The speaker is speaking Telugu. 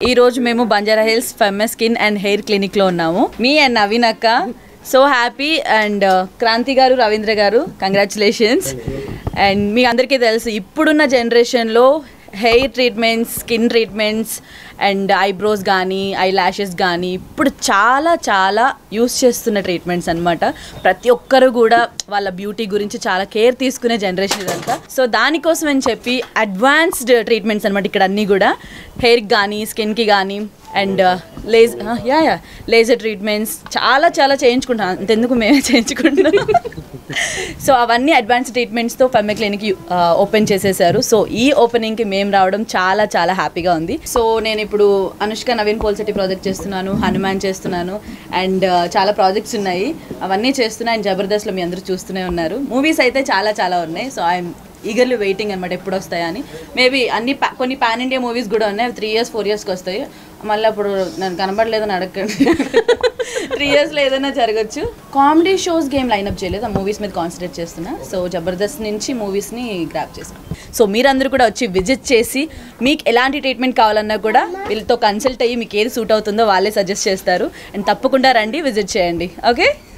ఈ రోజు మేము Banjara hills Fem skin and hair clinic లో ఉన్నాము. మీ అండ్ నవీన్ అక్క సో హ్యాపీ అండ్ క్రాంతి గారు, రవీంద్ర గారు కంగ్రాచులేషన్స్. అండ్ మీ అందరికీ తెలుసు ఇప్పుడున్న జనరేషన్లో hair treatments, skin treatments and eyebrows కానీ ఐ ల్యాషెస్ కానీ ఇప్పుడు చాలా చాలా యూస్ చేస్తున్న ట్రీట్మెంట్స్ అనమాట. ప్రతి ఒక్కరు కూడా వాళ్ళ బ్యూటీ గురించి చాలా కేర్ తీసుకునే జనరేషన్ ఇదంతా. సో దానికోసం అని చెప్పి అడ్వాన్స్డ్ ట్రీట్మెంట్స్ అనమాట ఇక్కడ అన్నీ కూడా. హెయిర్కి కానీ స్కిన్కి కానీ అండ్ లేజర్ ట్రీట్మెంట్స్ చాలా చాలా చేయించుకుంటాం. అంతెందుకు మేమే చేయించుకుంటున్నాం. సో అవన్నీ అడ్వాన్స్ ట్రీట్మెంట్స్తో ఫెమ్ క్లినిక్ ఓపెన్ చేసేసారు. సో ఈ ఓపెనింగ్కి మేము రావడం చాలా చాలా హ్యాపీగా ఉంది. సో నేను ఇప్పుడు అనుష్క నవీన్ పోల్సెట్టి ప్రాజెక్ట్ చేస్తున్నాను, హనుమాన్ చేస్తున్నాను అండ్ చాలా ప్రాజెక్ట్స్ ఉన్నాయి. అవన్నీ చేస్తున్నా అండ్ జబర్దస్త్లో మీ అందరూ చూస్తూనే ఉన్నారు. మూవీస్ అయితే చాలా చాలా ఉన్నాయి. సో ఐఎమ్ ఈగర్లీ వెయిటింగ్ అనమాట ఎప్పుడు వస్తాయని. మేబీ కొన్ని పాన్ ఇండియా మూవీస్ కూడా ఉన్నాయి. 3 years 4 yearsకి వస్తాయి. మళ్ళీ అప్పుడు నన్ను కనబడలేదని అడగండి. 3 yearsలో ఏదైనా జరగచ్చు. కామెడీ షోస్ గేమ్ లైన్అప్ చేయలేదు, ఆ మూవీస్ మీద కాన్సన్ట్రేట్ చేస్తున్నా. సో జబర్దస్త్ నుంచి మూవీస్ని గ్రాప్ చేస్తాను. సో మీరందరూ కూడా వచ్చి విజిట్ చేసి మీకు ఎలాంటి ట్రీట్మెంట్ కావాలన్నా కూడా వీళ్ళతో కన్సల్ట్ అయ్యి మీకు ఏది సూట్ అవుతుందో వాళ్ళే సజెస్ట్ చేస్తారు. అండ్ తప్పకుండా రండి, విజిట్ చేయండి. ఓకే.